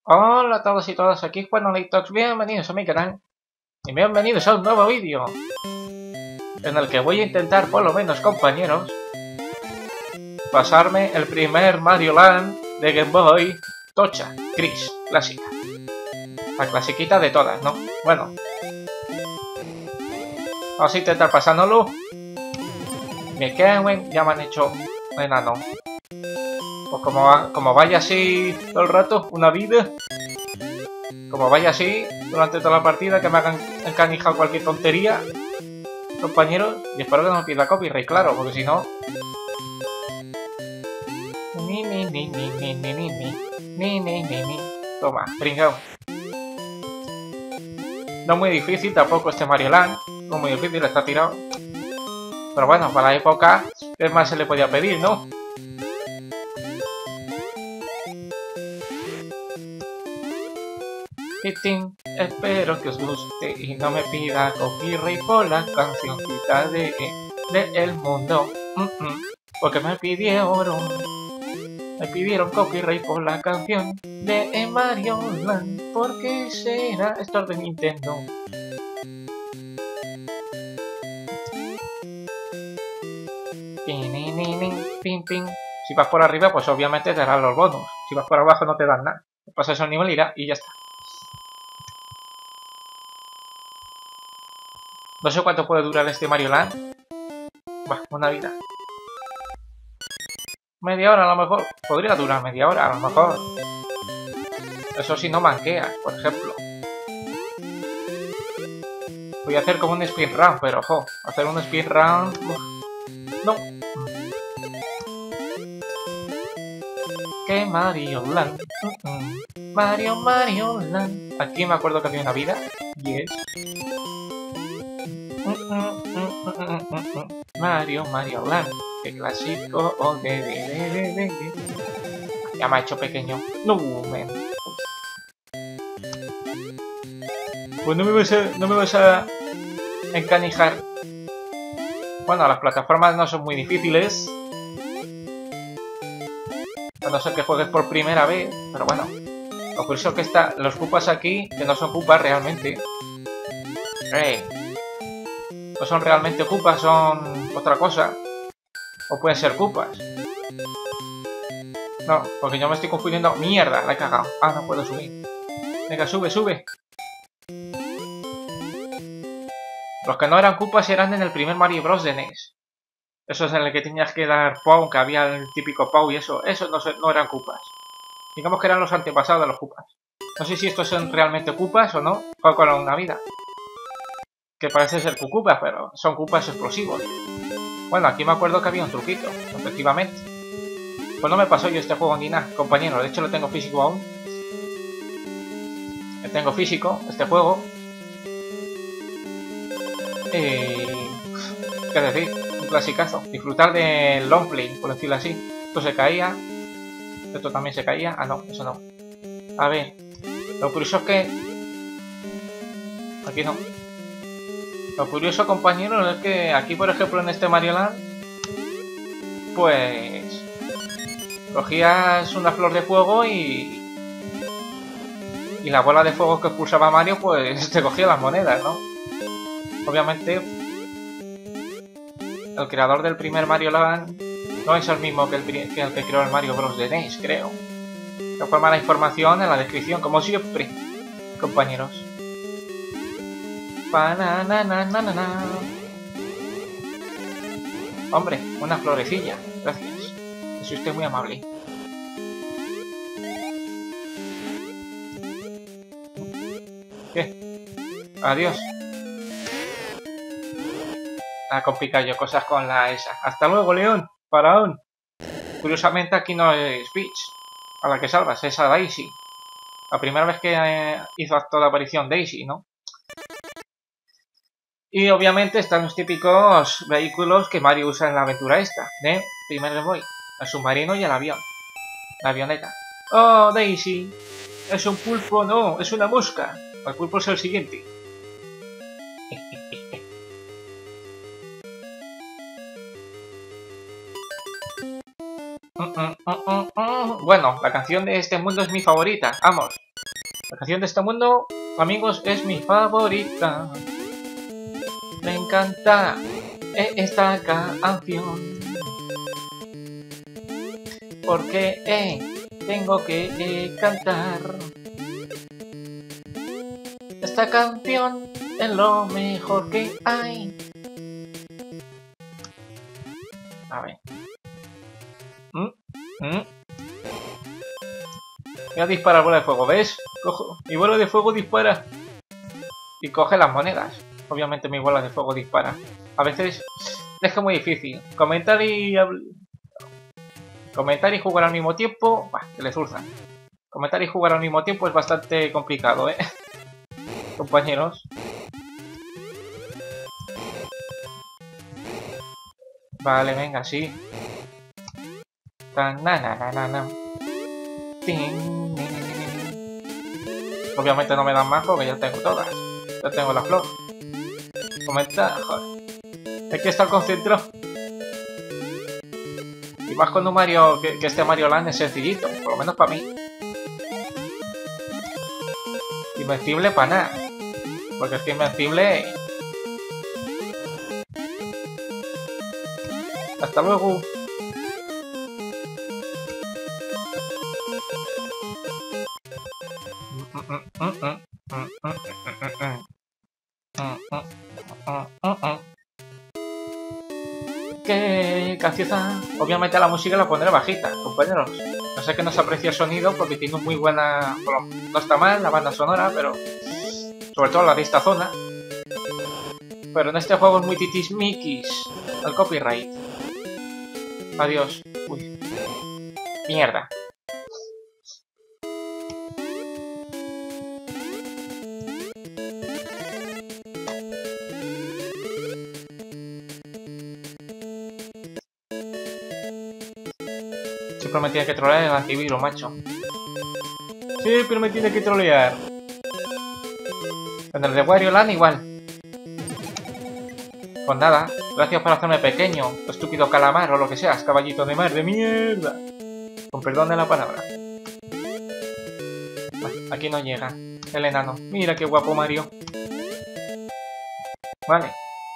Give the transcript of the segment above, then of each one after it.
Hola a todos y todas, aquí Juan Talks, bienvenidos a mi canal y bienvenidos a un nuevo vídeo en el que voy a intentar, por lo menos compañeros, pasarme el primer Mario Land de Game Boy Tocha, gris, clásica. La clasiquita de todas, ¿no? Bueno, vamos a intentar pasárnoslo. Me caen, ya me han hecho enano. Pues como vaya así todo el rato, una vida. Como vaya así durante toda la partida, que me hagan encanijar cualquier tontería, compañeros, y espero que no me pida copyright, claro, porque si no... Toma, pringao. No muy difícil tampoco este Mario Land, no muy difícil, está tirado. Pero bueno, para la época, ¿qué más se le podía pedir, no? Espero que os guste y no me pida copyright por la cancioncita de El Mundo. Porque me pidieron copyright por la canción de Mario Land. ¿Por qué será? Esto es de Nintendo. Si vas por arriba, pues obviamente te darán los bonus. Si vas por abajo no te dan nada. Pasas el nivel y ya está. No sé cuánto puede durar este Mario Land. Bah, una vida. Media hora a lo mejor. Podría durar media hora a lo mejor. Eso si no manqueas, por ejemplo. Voy a hacer como un speedrun, pero ojo, hacer un speedrun... No. Que Mario Land. Mario Land. Aquí me acuerdo que había una vida. Yes. Mario Land. Qué clásico. Ya me ha hecho pequeño. No, man. Pues no me vas a encanijar. Bueno, las plataformas no son muy difíciles. A no ser que juegues por primera vez. Pero bueno. Lo curioso es que los cupas aquí, que no son cupas realmente. No son realmente cupas, son otra cosa. O pueden ser cupas. No, porque yo me estoy confundiendo. Mierda, la he cagado. Ah, no puedo subir. Venga, sube. Los que no eran cupas eran en el primer Mario Bros. De NES. Eso es en el que tenías que dar Pau, que había el típico Pau y eso. Esos no eran cupas. Digamos que eran los antepasados de los cupas. No sé si estos son realmente cupas o no. Juego con una vida. Que parece ser cucupas, pero son cupas explosivos. Bueno, aquí me acuerdo que había un truquito, efectivamente. Pues no me pasó yo este juego ni nada, compañero. De hecho lo tengo físico aún. Tengo físico, este juego. ¿Qué decir? Un clasicazo. Disfrutar del long play, por decirlo así. Esto se caía. Esto también se caía. Ah, no, eso no. A ver. Lo curioso es que... Aquí no. Lo curioso, compañero, es que aquí, por ejemplo, en este Mario Land, pues... Cogías una flor de fuego y la bola de fuego que expulsaba Mario, pues te cogía las monedas, ¿no? Obviamente, el creador del primer Mario Land no es el mismo que el que creó el Mario Bros. De NES, creo. De forma la información en la descripción, como siempre, compañeros. Hombre, una florecilla. Gracias. Es usted muy amable. ¿Qué? Adiós. A complicar yo cosas con la esa. Hasta luego, León. Faraón. Curiosamente aquí no es Peach a la que salvas, es a Daisy. La primera vez que hizo acto de aparición Daisy, ¿no? Y obviamente están los típicos vehículos que Mario usa en la aventura esta, de primer Game Boy. El submarino y el avión. La avioneta. ¡Oh, Daisy! ¿Es un pulpo? No, es una mosca. El pulpo es el siguiente. Bueno, la canción de este mundo es mi favorita. Vamos. La canción de este mundo, amigos, es mi favorita. Me encanta esta canción. Porque tengo que cantar. Esta canción es lo mejor que hay. A ver. Voy a disparar bola de fuego, ¿ves? Cojo. Mi bola de fuego dispara. Y coge las monedas. Obviamente mi bola de fuego dispara. A veces es que es muy difícil. Comentar y jugar al mismo tiempo. Bah, que le zurza. Comentar y jugar al mismo tiempo es bastante complicado, ¿eh? Compañeros. Vale, venga, sí. Obviamente no me dan más porque ya tengo todas. Ya tengo la flor. Comentar, joder. Hay que estar concentrado. Y más con un Mario, que este Mario Land es sencillito, por lo menos para mí. Invencible para nada. Porque es que invencible... Hasta luego. ¡Qué graciosa! Obviamente la música la pondré bajita, compañeros. No sé que no se aprecia el sonido porque tiene muy buena... Bueno, no está mal la banda sonora, pero... Sobre todo la de esta zona. Pero en este juego es muy titismiquis el copyright. Adiós. Uy. Mierda. Siempre me tiene que trolear el antivirus, macho. Siempre me tiene que trolear. En el de Wario Land igual. Pues nada, gracias por hacerme pequeño, estúpido calamar o lo que seas, caballito de mar de mierda. Con perdón de la palabra. Aquí no llega el enano. Mira qué guapo Mario. Vale.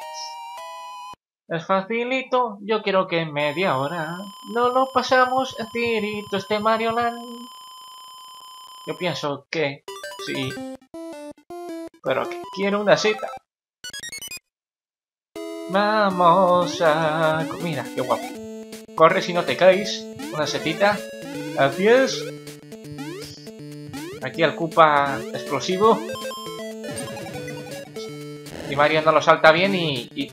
Es facilito, yo quiero que en media hora no lo pasamos enterito este Mario Land. Yo pienso que sí, pero que quiero una seta. Vamos a... Mira, qué guapo. Corre si no te caes. Una setita. Así es. Aquí el Koopa explosivo. Y Mario no lo salta bien y...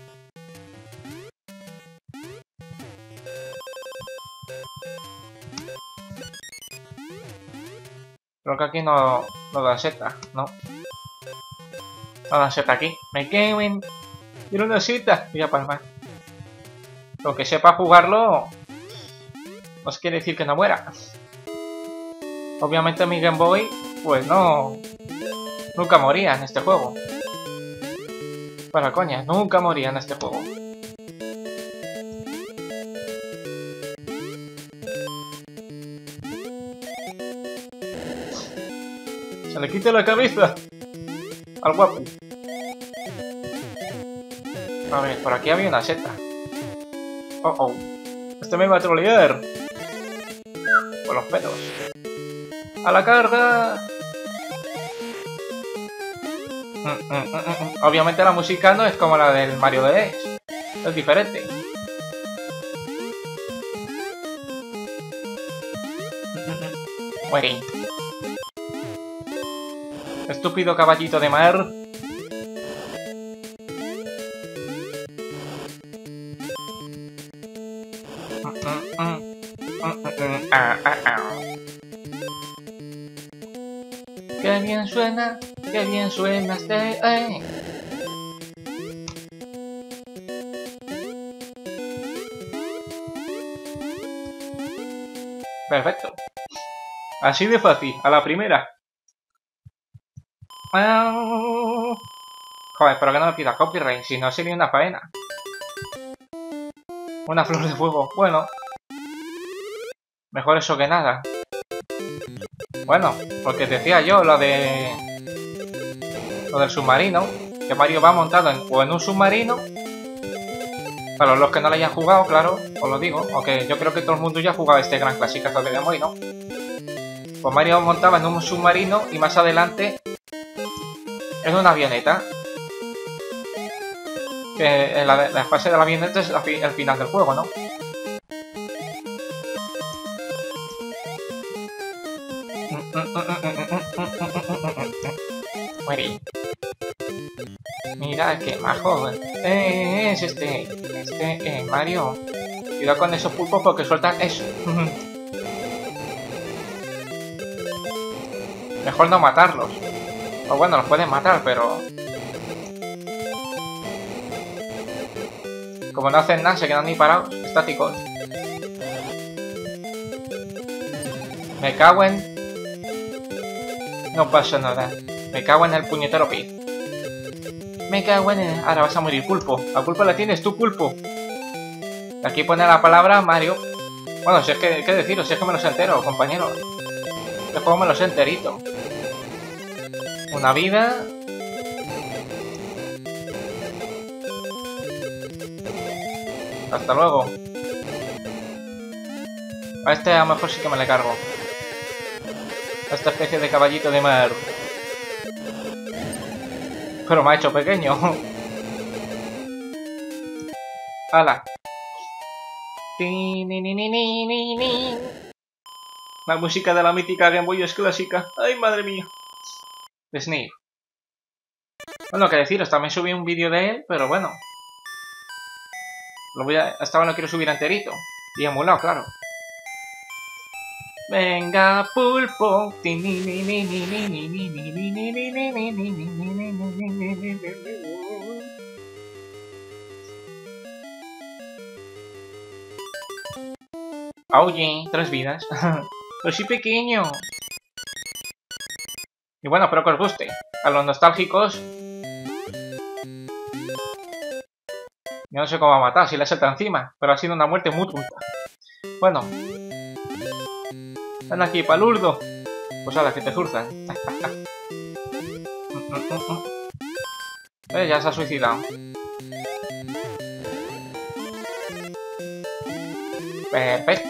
Creo que aquí no da seta, ¿no? No da seta aquí. Me quemen. Quiero una seta. Voy a palmar. Lo que sepa jugarlo... No quiere decir que no muera. Obviamente mi Game Boy... Pues no... Nunca moría en este juego. Para coña, nunca moría en este juego. Se le quita la cabeza al guapo. A ver, por aquí había una seta. Oh, oh. Este me va a trolear. Por los pelos. ¡A la carga! Obviamente la música no es como la del Mario DS. Es diferente. Muere. Estúpido caballito de mar. Qué bien suena este... Perfecto. Así de fácil, a la primera. Joder, pero que no me pida copyright, si no sería una faena. Una flor de fuego, bueno. Mejor eso que nada. Bueno, porque decía yo lo del submarino, que Mario va montado o en un submarino. Para los que no lo hayan jugado, claro, os lo digo, aunque yo creo que todo el mundo ya ha jugado este gran clasicazo de Game Boy, ¿no? Pues Mario montaba en un submarino y más adelante en una avioneta. Que la fase de la avioneta es el final del juego, ¿no? Muy bien. Mira qué majo. Es Mario. Cuidado con esos pulpos porque sueltan eso. Mejor no matarlos. O bueno, los pueden matar, pero... como no hacen nada, se quedan ni parados, estáticos. Me cago en... no pasa nada. Me cago en el puñetero pi. Me cago en el... ahora vas a morir, pulpo. La culpa la tienes tú, pulpo. Aquí pone la palabra Mario. Bueno, si es que... ¿qué deciros? Si es que me los entero, compañero. Este juego me los enterito. Una vida... hasta luego. A este a lo mejor sí que me le cargo. A esta especie de caballito de mar. Pero me ha hecho pequeño. ¡Hala! La música de la mítica Game Boy es clásica. ¡Ay, madre mía! De Snake. Bueno, que deciros, también subí un vídeo de él, pero bueno. Esta vez lo quiero subir enterito. Y emulado, claro. Venga, pulpo. Oye, 3 vidas. Pero soy pequeño. Y bueno, espero que os guste. A los nostálgicos. Yo no sé cómo va a matar, si le salta encima. Pero ha sido una muerte muy tonta. Bueno. Ven aquí, palurdo. Pues a las que te zurzan. Ya se ha suicidado. Perfecto.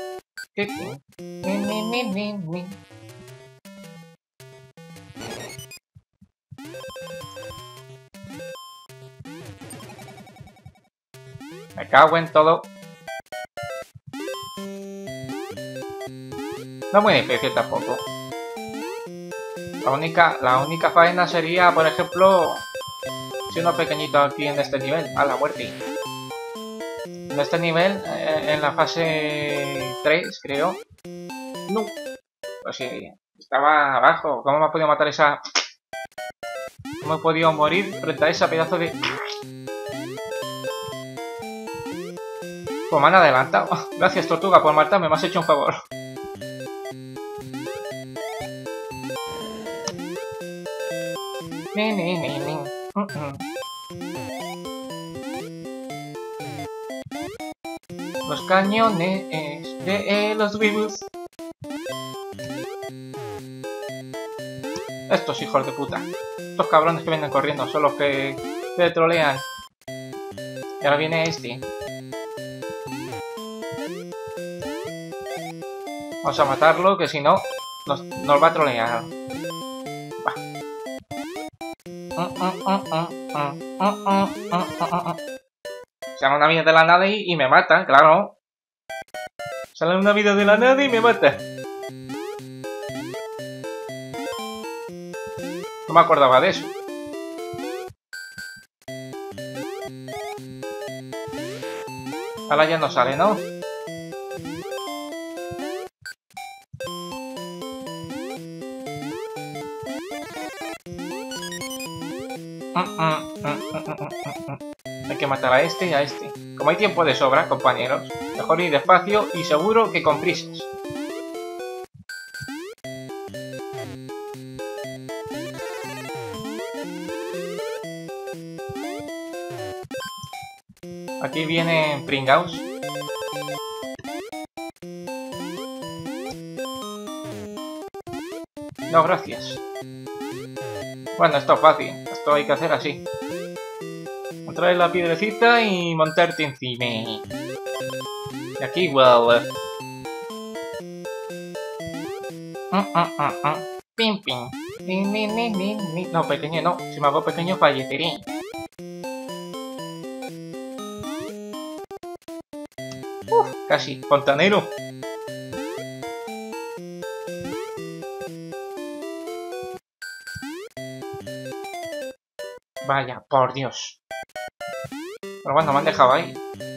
Me cago en todo. No es muy difícil tampoco. La única faena sería, por ejemplo, siendo pequeñito aquí en este nivel. A la muerte. En este nivel, en la fase 3, creo. No. Pues sí, estaba abajo. ¿Cómo me ha podido matar esa...? ¿Cómo he podido morir frente a esa pedazo de...? Pues me han adelantado. Gracias, Tortuga, por matarme. Me has hecho un favor. Los cañones de los vivos. Estos hijos de puta. Estos cabrones que vienen corriendo son los que trolean. Y ahora viene este. Vamos a matarlo, que si no, nos va a trolear. Sale una vida de la nada y me mata, claro. Sale una vida de la nada y me mata. No me acordaba de eso. Ahora ya no sale, ¿no? Hay que matar a este y a este. Como hay tiempo de sobra, compañeros, mejor ir despacio y seguro que con prisas. Aquí viene Pringaus. No, gracias. Bueno, esto es fácil. Esto hay que hacer así. Traer la piedrecita y montarte encima. Y aquí igual. Pim, pim. No, pequeño no. Si me hago pequeño falleceré. Casi. Fontanero. Vaya, por Dios. Pero bueno, me han dejado ahí.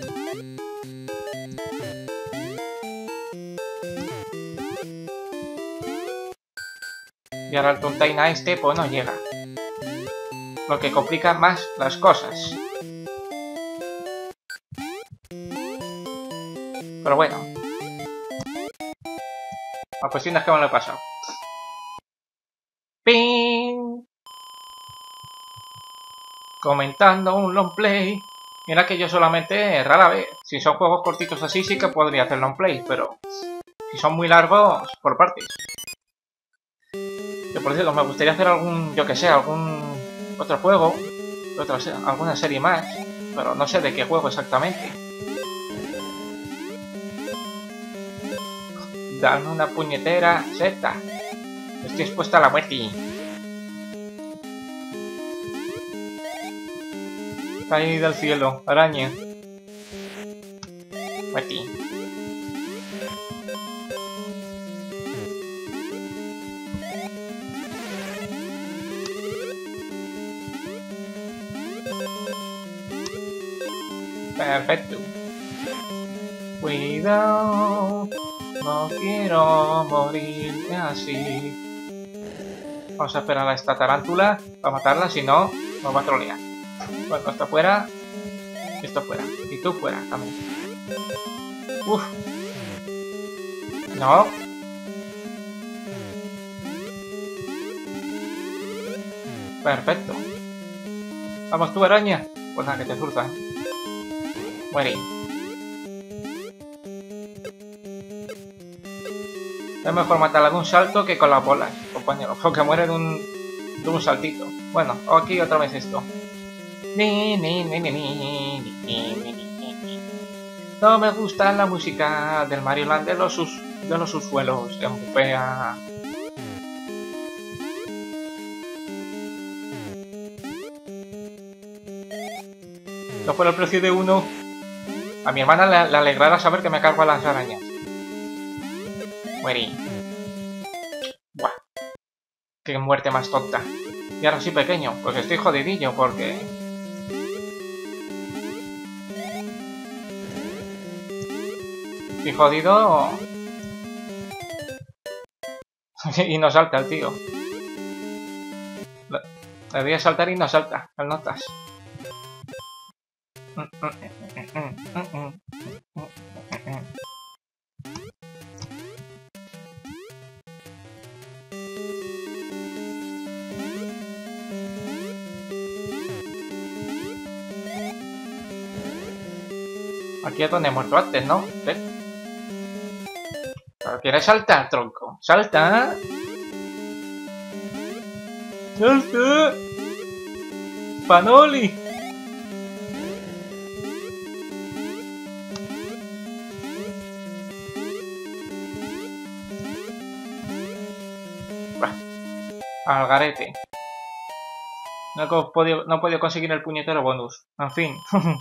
Y ahora el tontaina este, pues no llega. Lo que complica más las cosas. Pero bueno. La cuestión es que me lo he pasado. ¡Ping! Comentando un long play. Mira que yo solamente rara vez. Si son juegos cortitos así sí que podría hacer long play, pero si son muy largos, por partes. Que por cierto, me gustaría hacer algún, yo que sé, algún otro juego, alguna serie más, pero no sé de qué juego exactamente. Dame una puñetera seta. Estoy expuesta a la muerte. Caí del cielo, araña. Muerte. Perfecto. Cuidado. No quiero morirme así. Vamos a esperar a esta tarántula para matarla, si no, nos va a trolear. Bueno, esto fuera. Esto fuera. Y tú fuera también. Uf. No. Perfecto. Vamos tú, araña. Pues nada, que te surta. Muere. Es mejor matarla de un salto que con las bolas, compañero. Porque muere de un saltito. Bueno, aquí otra vez esto. No me gusta la música del Mario Land de los subsuelos que bufea. No por el precio de uno. A mi hermana le alegrará saber que me cargo a las arañas. Muere. Buah. Qué muerte más tonta. Y ahora sí pequeño, pues estoy jodidillo porque... Estoy jodido... y no salta el tío. Le voy a saltar y no salta, el notas. Aquí es donde he muerto antes, ¿no? ¿Ves? Pero quieres saltar, tronco. ¡Salta! ¡Salta! ¡Panoli! Bah, al garete. No he podido conseguir el puñetero bonus. En fin.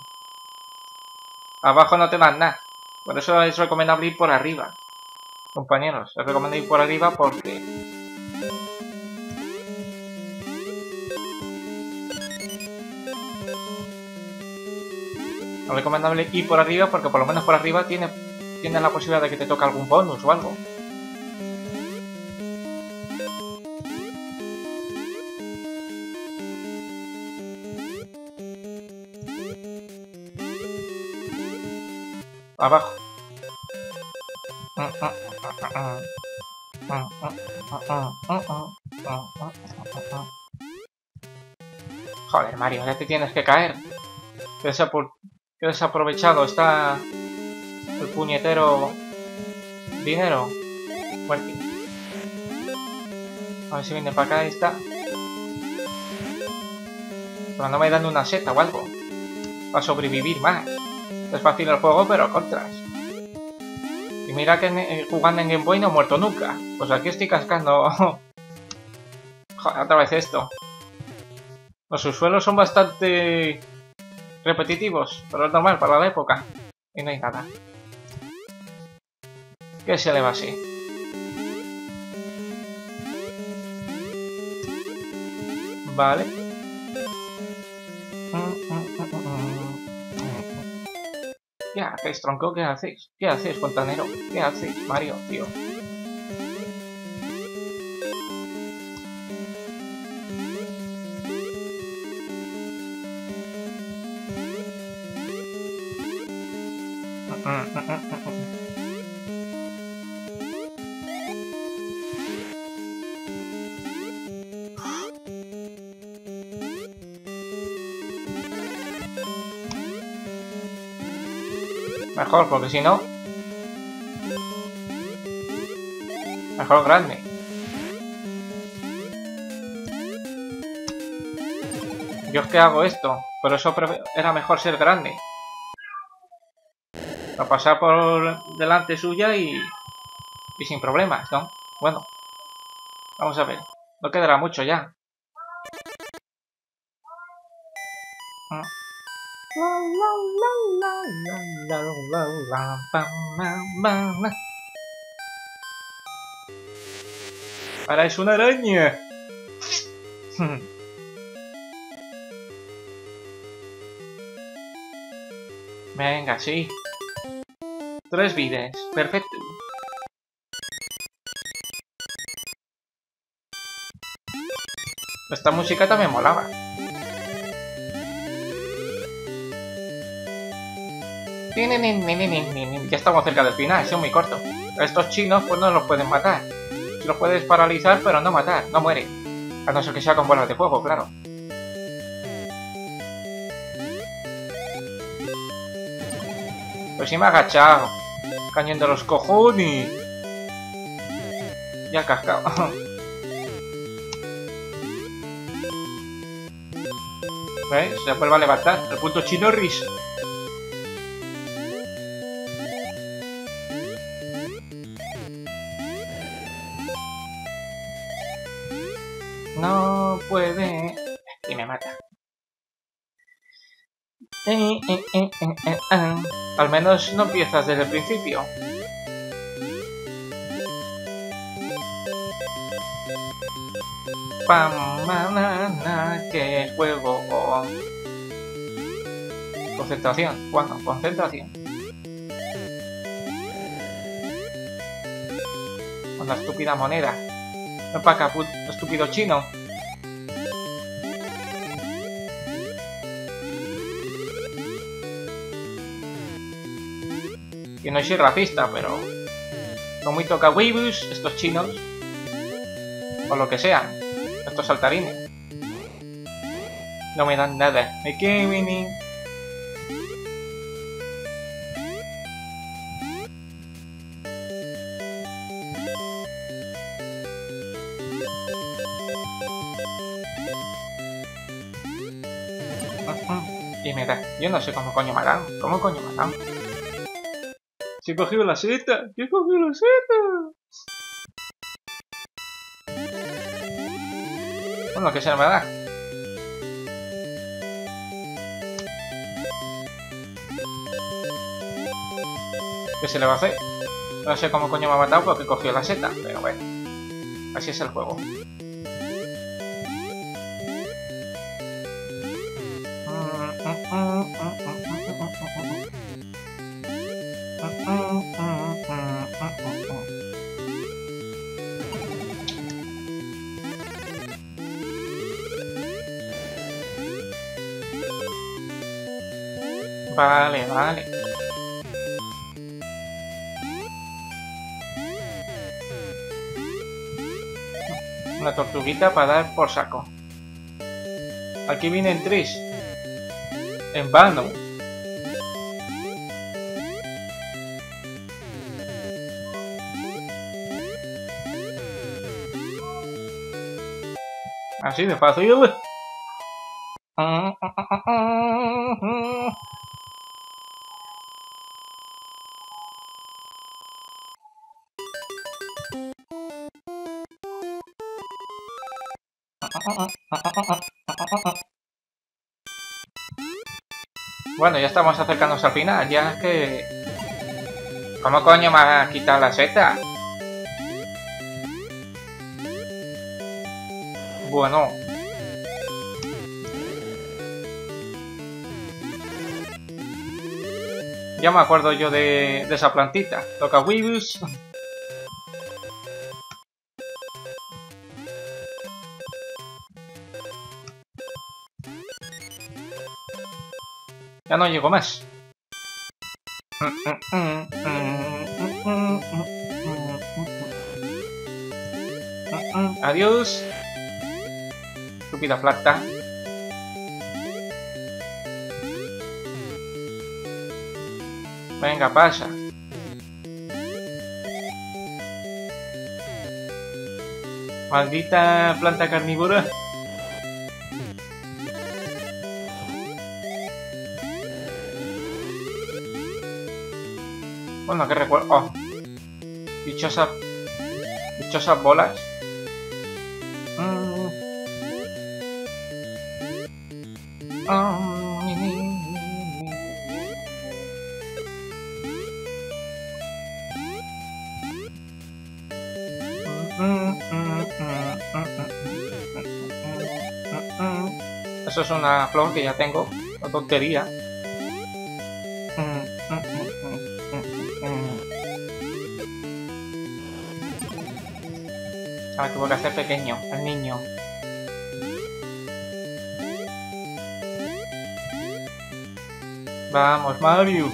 Abajo no te dan nada. Por eso es recomendable ir por arriba. Compañeros, es recomendable ir por arriba porque... Es recomendable ir por arriba porque por lo menos por arriba tiene la posibilidad de que te toque algún bonus o algo. Abajo. Joder, Mario, ya te tienes que caer. Qué desaprovechado está el puñetero dinero. Muerte. A ver si viene para acá. Ahí está. Pero no me dan una seta o algo. Para sobrevivir más. Es fácil el juego, pero contras. Y mira que jugando en Game Boy no he muerto nunca. Pues aquí estoy cascando. Joder, otra vez esto. Los subsuelos son bastante repetitivos, pero es normal para la época. Y no hay nada. ¿Qué se le va así? Vale. ¿Qué hacéis, tronco? ¿Qué hacéis? ¿Qué hacéis, fontanero? ¿Qué hacéis, Mario, tío? Mejor, porque si no... Mejor grande. Yo es que hago esto, por eso era mejor ser grande. Para pasar por delante suya y sin problemas, ¿no? Bueno, vamos a ver. No quedará mucho ya. Ahora es una araña. Venga, sí. 3 vidas. Perfecto. Esta música también molaba. Ya estamos cerca del final, son muy cortos. A estos chinos pues no los pueden matar. Los puedes paralizar pero no matar, no mueren. A no ser que sea con bolas de fuego, claro. Pues sí me ha agachado. Cañón de los cojones. Ya cascado. ¿Ves? Se vuelve a levantar. El punto chinorris. No puede. Y me mata. Al menos no empiezas desde el principio. Que juego. Concentración. ¿Cuándo? Concentración. Con la estúpida moneda. No para acá, estúpido chino. Que no soy racista, pero... Son muy tocahuevos estos chinos. O lo que sean. Estos saltarines. No me dan nada. Me quedo venir. Y me da. Yo no sé cómo coño me dan. ¿Cómo coño me dan? Si he cogido la seta. ¿Qué he cogido la seta? Bueno, que se me da. ¿Qué se le va a hacer? No sé cómo coño me ha matado porque cogió la seta. Pero bueno. Así es el juego. Vale, vale. Una tortuguita para dar por saco. Aquí vienen 3. En vano. Así de fácil. Bueno, ya estamos acercándonos al final, ya es que... ¿Cómo coño me has quitado la seta? Bueno. Ya me acuerdo yo de esa plantita. Toca Weebus. Ya no llego más. Adiós. Estúpida planta. Venga, pasa. Maldita planta carnívora. Bueno, que recuerdo. Oh. Dichosas bolas. Eso es una flor que ya tengo. Una tontería. Ahora tuvo que hacer pequeño al niño. Vamos, Mario.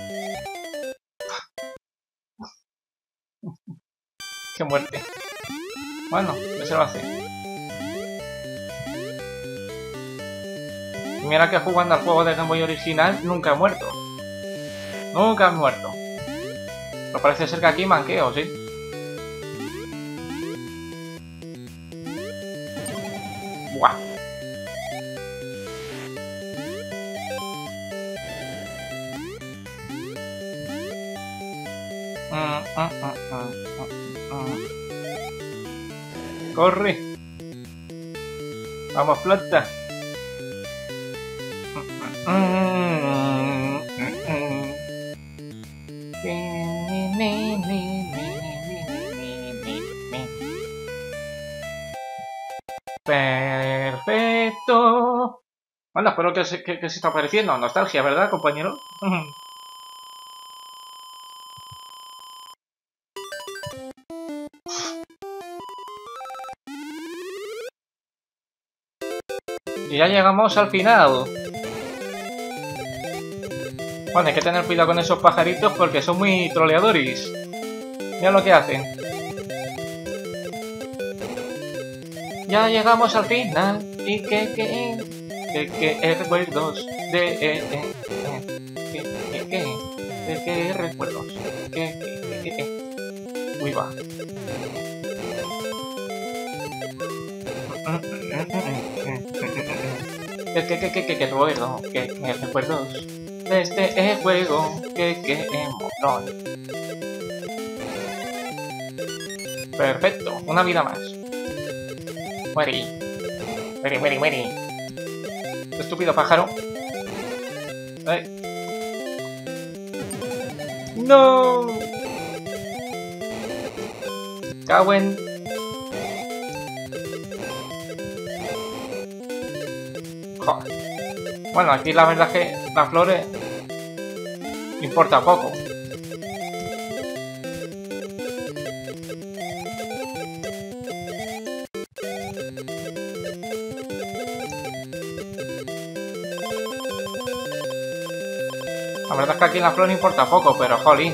Qué muerte. Bueno, ya se lo hace. Y mira que jugando al juego de Game Boy original nunca he muerto. Nunca he muerto. Pero parece ser que aquí manqueo, ¿sí? Buah. Corre. Vamos, planta. Perfecto. Bueno, espero que se está pareciendo. Nostalgia, ¿verdad, compañero? Y ya llegamos al final. Bueno, hay que tener cuidado con esos pajaritos porque son muy troleadores. Mira lo que hacen. Ya llegamos al final. Y que recuerdos de que recuerdos uy, va. Que recuerdo que recuerdos de este juego que emoción. Perfecto, una vida más. Muere. Estúpido pájaro. No. Cauen. Joder. Bueno, aquí la verdad es que las flores importa poco. La verdad es que aquí en la flor importa poco, pero jolín.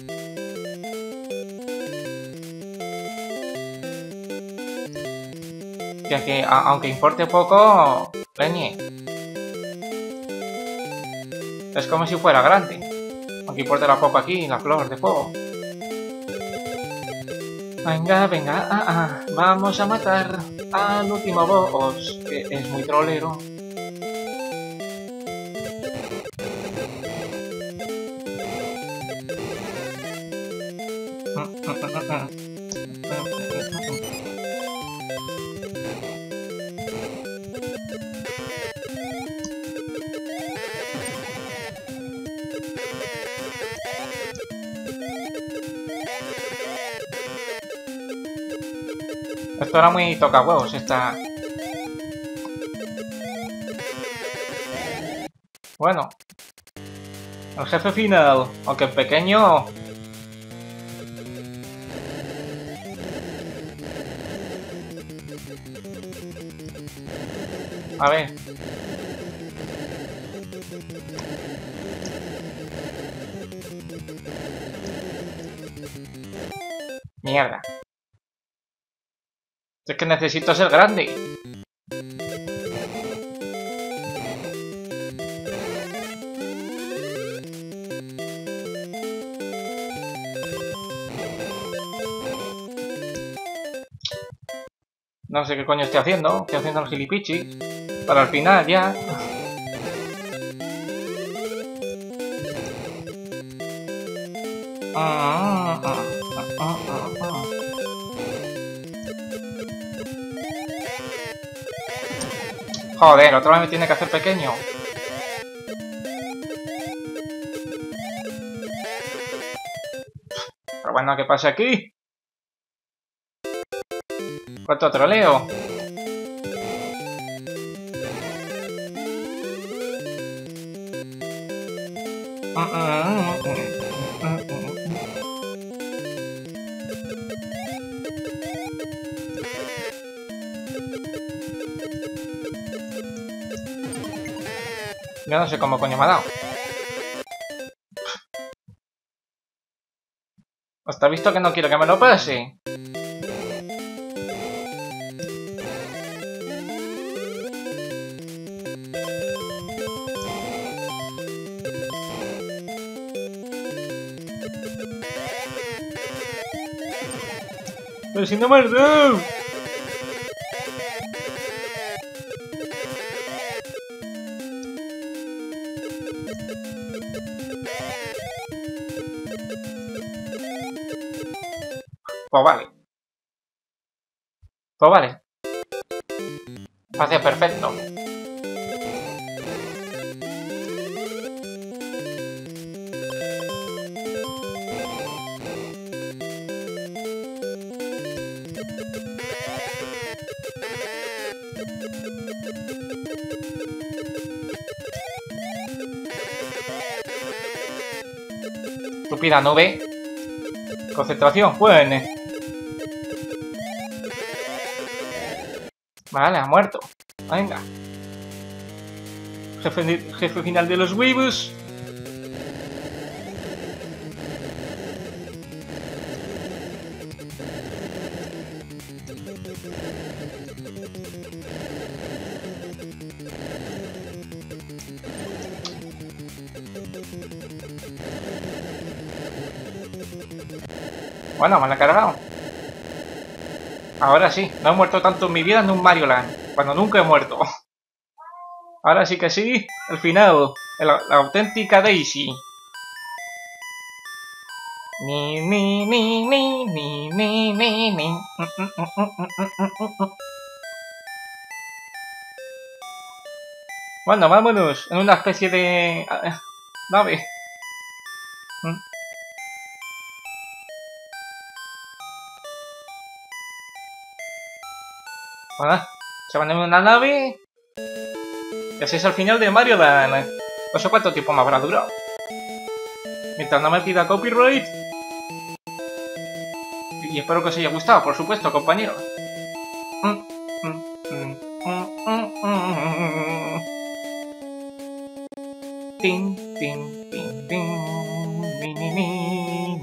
Que aquí, aunque importe poco, leñe. Es como si fuera grande. Aunque importe la poco aquí, la flor de fuego. Venga, vamos a matar. al último boss, que es muy trolero. Esto era muy toca huevos, esta... Bueno. El jefe final, aunque pequeño... A ver. Mierda. Es que necesito ser grande. No sé qué coño estoy haciendo. Estoy haciendo el gilipichi. Para el final ya. Joder, otra vez me tiene que hacer pequeño. Pero bueno, ¿qué pasa aquí? ¿Cuánto troleo? Yo no sé cómo coño me ha dado. Hasta visto que no quiero que me lo pase. Pero si no me has dado. Pues vale. Pues vale. Hace perfecto. Estúpida nube. Concentración, bueno. Vale, ha muerto. Venga. Jefe final de los huevos. Bueno, me la he cargado. Ahora sí, no he muerto tanto en mi vida en un Mario Land, cuando nunca he muerto. Ahora sí que sí, el final, la auténtica Daisy. Ni ni ni ni ni ni ni ni. Bueno, vámonos en una especie de nave. Bueno, se van en una nave. Y así es el final de Mario Land. No sé cuánto tiempo me habrá durado. Mientras no me pida copyright. Y espero que os haya gustado, por supuesto, compañeros. Tin, tin, tin, tin. Ni, ni, ni,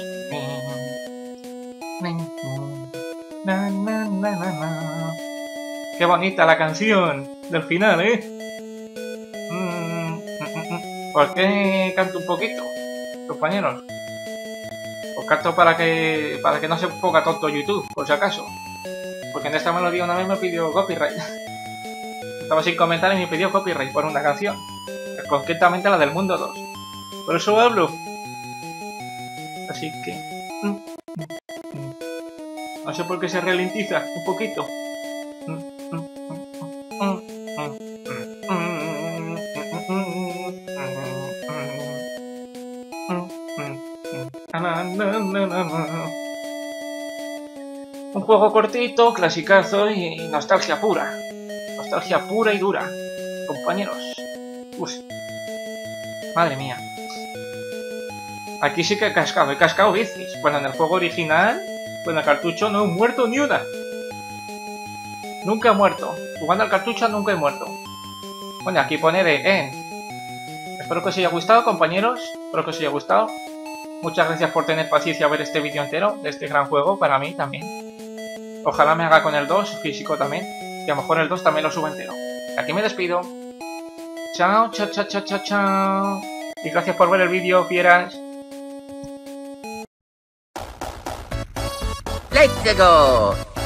ni, ni. Na, na, na, na, na. Qué bonita la canción del final, ¿eh? ¿Por qué canto un poquito, compañeros? Os canto para que no se ponga tonto YouTube, por si acaso. Porque en esta melodía una vez me pidió copyright. Estaba sin comentar y me pidió copyright por una canción. Concretamente la del Mundo 2. Por eso hablo. Así que... no sé por qué se ralentiza un poquito. Un juego cortito, clasicazo y nostalgia pura. Nostalgia pura y dura, compañeros. Uf. Madre mía. Aquí sí que he cascado bicis. Bueno, en el juego original, con el cartucho no he muerto ni una. Nunca he muerto. Jugando al cartucho nunca he muerto. Bueno, aquí pone de Espero que os haya gustado, compañeros. Espero que os haya gustado. Muchas gracias por tener paciencia a ver este vídeo entero de este gran juego, para mí también. Ojalá me haga con el 2, físico también. Y a lo mejor el 2 también lo subo entero. Aquí me despido. Chao, chao, chao, chao, chao, chao. Y gracias por ver el vídeo, fieras. ¡Let's go!